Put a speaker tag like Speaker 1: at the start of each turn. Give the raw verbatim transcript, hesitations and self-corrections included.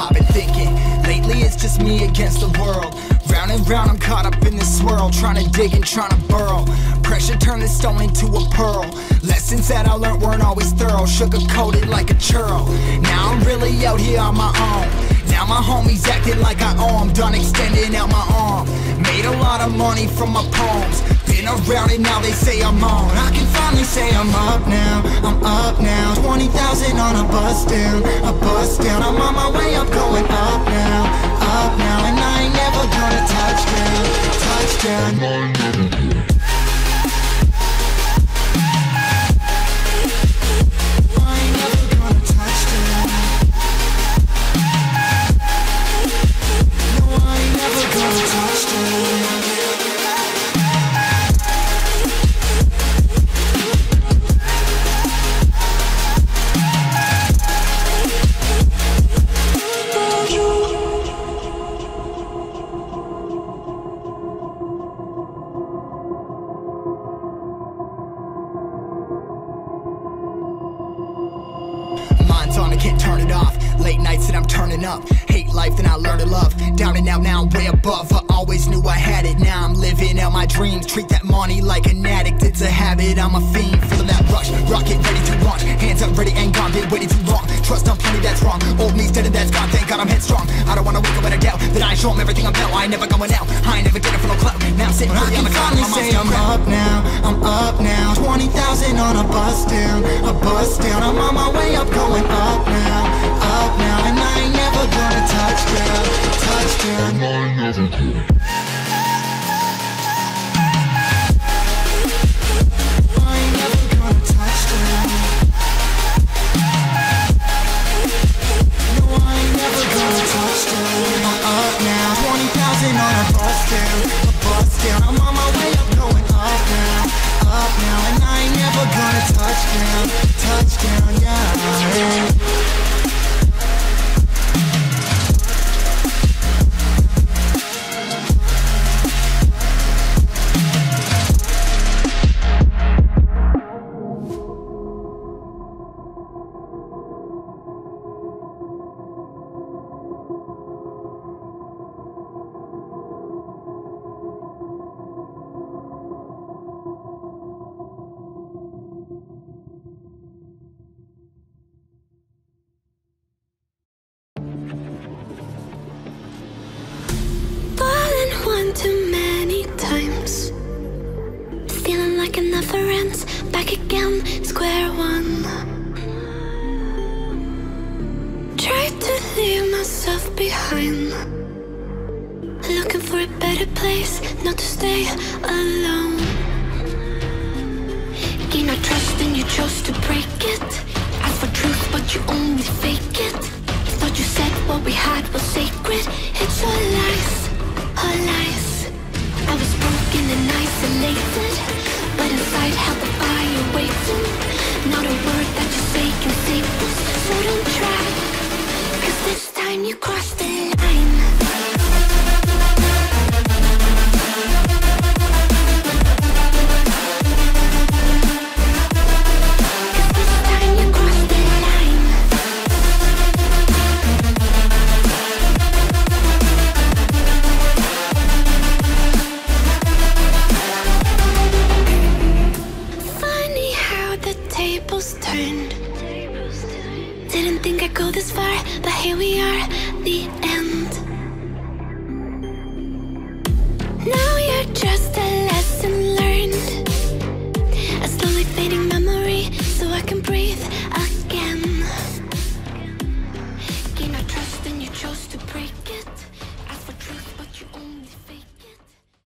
Speaker 1: I've been thinking, lately it's just me against the world. Round and round I'm caught up in this swirl, trying to dig and trying to burrow. Pressure turned this stone into a pearl. Lessons that I learned weren't always thorough, sugar-coated like a churl. Now I'm really out here on my own. Now my homies acting like I owe 'em. Done extending out my arm. Made a lot of money from my poems. Been around and now they say I'm on. I can finally say I'm up now, I'm up now. Twenty thousand on a bus down, a bus down. I'm on my way up, going up now, up now. And I ain't never gonna touch down, touch down. I ain't never gonna. On, I can't turn it off. Late nights that I'm turning up. Hate life, then I learn to love. Down and out, now I'm way above. I always knew I had it, now I'm living out my dreams. Treat that money like an addict, it's a habit. I'm a fiend, feeling that rush. Rocket ready to launch. Hands up, ready and gone. Been waiting too long. Trust on plenty, that's wrong. Old me's dead and that's gone. Thank God I'm headstrong. I don't wanna wake up with a doubt that I show 'em everything I'm about. I ain't never going out. I ain't never getting for no clout. Now I'm sitting pretty on the ground. I can finally say I'm up now. I'm up now. Twenty thousand on a bus down, a bus down. I'm on my way up, going up now, up now. And I ain't never gonna touch down, touch down. And I ain't never gonna. I'm on my way up, going up now, up now. And I ain't never gonna touch down, touch down, yeah.
Speaker 2: Too many times, feeling like it never ends. Back again, square one. Tried to leave myself behind, looking for a better place, not to stay alone. Gain our trust and you chose to break it. Ask for truth but you only fake it. Thought you said what we had was sacred. It's all lies, all lies. I was broken and isolated, but inside held the fire waiting. Not a word that you say can save us, so don't try, 'cause this time you crossed the line. Didn't think I'd go this far, but here we are, the end.